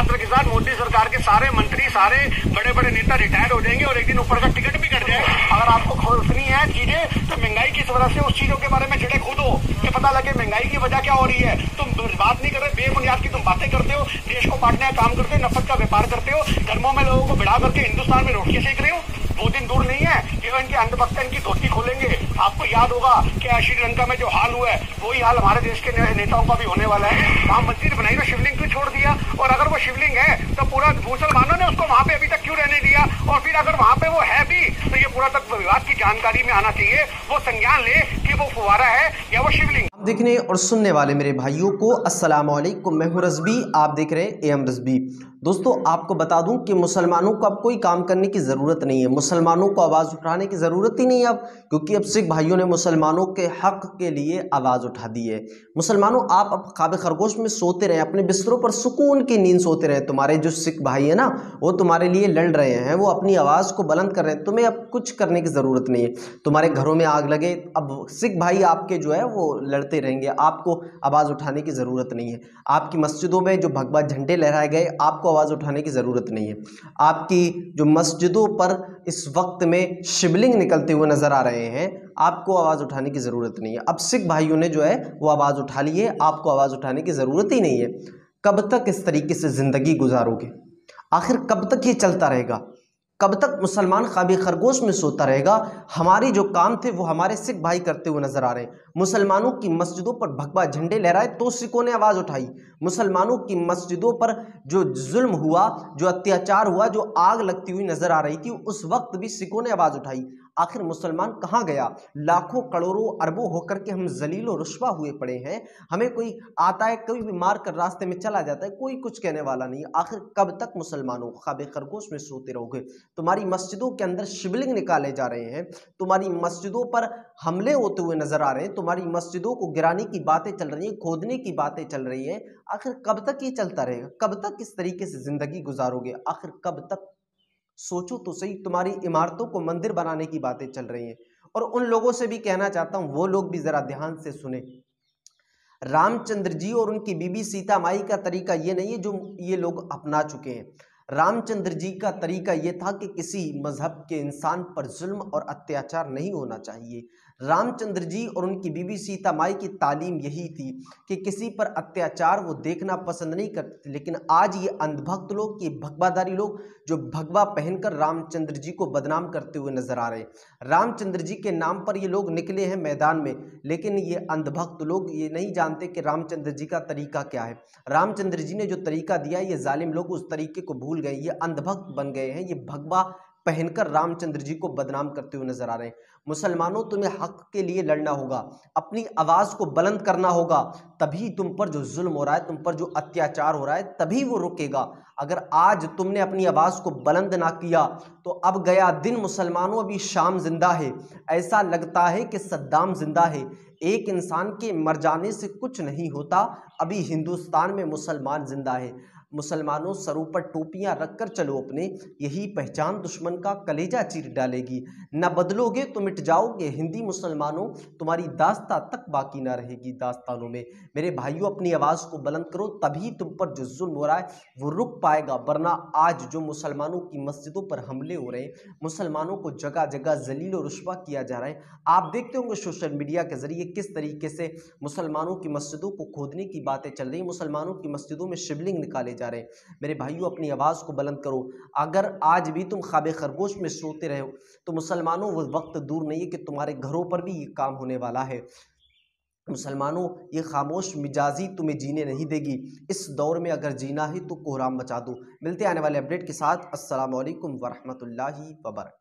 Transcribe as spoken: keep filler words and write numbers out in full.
मात्र के साथ मोदी सरकार के सारे मंत्री, सारे बड़े बड़े नेता रिटायर हो जाएंगे और एक दिन ऊपर का टिकट भी कट जाएगा। अगर आपको खोजनी है चीजें तो महंगाई की वजह से उस चीजों के बारे में छिड़े कूदो, ये पता लगे महंगाई की वजह क्या हो रही है। तुम बात नहीं कर रहे, बेबुनियाद की तुम बातें करते हो, देश को बांटने का काम करते हो, नफरत का व्यापार करते हो, धर्मों में लोगों को बिड़ा करके हिंदुस्तान में रोटियां सेक रहे हो। वो दिन दूर नहीं है कि इनके अंधभक्त इनकी धोती खोलेंगे। आपको याद होगा कि श्रीलंका में जो हाल हुआ है वही हाल हमारे देश के नेताओं का भी होने वाला है। वहां मंदिर बनाई तो शिवलिंग क्यों छोड़ दिया, और अगर वो शिवलिंग है तो पूरा मुसलमानों ने उसको वहां पे अभी तक क्यों रहने दिया, और फिर अगर वहां पे वो है भी तो ये पूरा तक विवाद की जानकारी में आना चाहिए, वो संज्ञान ले कि वो फुवारा है या वो शिवलिंग। देखने और सुनने वाले मेरे भाइयों को अस्सलाम वालेकुम, मैं हूं रज़बी, आप देख रहे हैं एम रज़बी। दोस्तों आपको बता दूं कि मुसलमानों को अब कोई काम करने की ज़रूरत नहीं है, मुसलमानों को आवाज़ उठाने की ज़रूरत ही नहीं है अब, क्योंकि अब सिख भाइयों ने मुसलमानों के हक़ के लिए आवाज़ उठा दी है। मुसलमानों आप अब ख्वाब खरगोश में सोते रहे, अपने बिस्तरों पर सुकून की नींद सोते रहे। तुम्हारे जो सिख भाई है ना वो तुम्हारे लिए लड़ रहे हैं, वो अपनी आवाज़ को बुलंद कर रहे हैं, तुम्हें अब कुछ करने की ज़रूरत नहीं है। तुम्हारे घरों में आग लगे, अब सिख भाई आपके जो है वो लड़ते रहेंगे, आपको आवाज़ उठाने की ज़रूरत नहीं है। आपकी मस्जिदों में जो भगवा झंडे लहराए गए, आपको आवाज़ उठाने की ज़रूरत नहीं है। आपकी जो मस्जिदों पर इस वक्त में शिवलिंग निकलते हुए नज़र आ रहे हैं, आपको आवाज़ उठाने की ज़रूरत नहीं है। अब सिख भाइयों ने जो है वो आवाज़ उठा ली है, आपको आवाज़ उठाने की ज़रूरत ही नहीं है। कब तक इस तरीके से ज़िंदगी गुजारोगे? आखिर कब तक ये चलता रहेगा? कब तक मुसलमान ख्वाब खरगोश में सोता रहेगा? हमारी जो काम थे वो हमारे सिख भाई करते हुए नजर आ रहे हैं। मुसलमानों की मस्जिदों पर भगवा झंडे लहराए तो सिखों ने आवाज़ उठाई। मुसलमानों की मस्जिदों पर जो जुल्म हुआ, जो अत्याचार हुआ, जो आग लगती हुई नजर आ रही थी, उस वक्त भी सिखों ने आवाज़ उठाई। आखिर मुसलमान कहाँ गया? लाखों करोड़ों अरबों होकर के हम जलील और रुस्वा हुए पड़े हैं। हमें कोई आता है, कोई भी मार कर रास्ते में चला जाता है, कोई कुछ कहने वाला नहीं। आखिर कब तक मुसलमानों ख्वाब खरगोश में सोते रहोगे? तुम्हारी मस्जिदों के अंदर शिवलिंग निकाले जा रहे हैं, तुम्हारी मस्जिदों पर हमले होते हुए नजर आ रहे हैं, तुम्हारी मस्जिदों को गिराने की बातें चल रही हैं, खोदने की बातें चल रही हैं। आखिर कब तक ये चलता रहेगा? कब तक इस तरीके से जिंदगी गुजारोगे? आखिर कब तक? सोचो तो सही। तुम्हारी इमारतों को मंदिर बनाने की बातें चल रही हैं, और उन लोगों से भी कहना चाहता हूं, वो लोग भी जरा ध्यान से सुने। रामचंद्र जी और उनकी बीबी सीता माई का तरीका ये नहीं है जो ये लोग अपना चुके हैं। रामचंद्र जी का तरीका ये था कि किसी मजहब के इंसान पर जुल्म और अत्याचार नहीं होना चाहिए। रामचंद्र जी और उनकी बीबी सीता माई की तालीम यही थी कि किसी पर अत्याचार वो देखना पसंद नहीं करते। लेकिन आज ये अंधभक्त लोग, ये भगवाधारी लोग जो भगवा पहनकर रामचंद्र जी को बदनाम करते हुए नजर आ रहे हैं। रामचंद्र जी के नाम पर ये लोग निकले हैं मैदान में, लेकिन ये अंधभक्त लोग ये नहीं जानते कि रामचंद्र जी का तरीका क्या है। रामचंद्र जी ने जो तरीका दिया, ये जालिम लोग उस तरीके को भूल गए, ये अंधभक्त बन गए हैं, ये भगवा पहनकर रामचंद्र जी को बदनाम करते हुए नजर आ रहे हैं। मुसलमानों, तुम्हें हक के लिए लड़ना होगा, अपनी आवाज को बुलंद करना होगा, तभी तुम पर जो जुल्म हो रहा है, तुम पर जो अत्याचार हो रहा है, तभी वो रुकेगा। अगर आज तुमने अपनी आवाज को बुलंद ना किया तो अब गया दिन। मुसलमानों, अभी शाम जिंदा है, ऐसा लगता है कि सद्दाम जिंदा है। एक इंसान के मर जाने से कुछ नहीं होता, अभी हिंदुस्तान में मुसलमान जिंदा है। मुसलमानों, सरों पर टोपियां रखकर चलो अपने, यही पहचान दुश्मन का कलेजा चीर डालेगी। न बदलोगे तो मिट जाओगे। हिंदी मुसलमानों, तुम्हारी दास्तां तक बाकी ना रहेगी दास्तानों में। मेरे भाइयों, अपनी आवाज़ को बुलंद करो, तभी तुम पर जो जुल्म हो रहा है वो रुक पाएगा। वरना आज जो मुसलमानों की मस्जिदों पर हमले हो रहे हैं, मुसलमानों को जगह जगह जलील और रुस्वा किया जा रहा है। आप देखते होंगे सोशल मीडिया के जरिए किस तरीके से मुसलमानों की मस्जिदों को खोदने की बातें चल रही, मुसलमानों की मस्जिदों में शिवलिंग निकाले जा रहे हैं। मेरे भाइयों, अपनी आवाज़ को बुलंद करो। अगर आज भी तुम ख्वाब खरगोश में सोते रहे हो तो मुसलमानों, वो वक्त दूर नहीं है कि तुम्हारे घरों पर भी ये काम होने वाला है। मुसलमानों, ये खामोश मिजाजी तुम्हें जीने नहीं देगी। इस दौर में अगर जीना है तो कोहराम मचा दो। मिलते आने वाले अपडेट के साथ। अस्सलाम वालेकुम वरहमतुल्लाहि वबरकातुहू।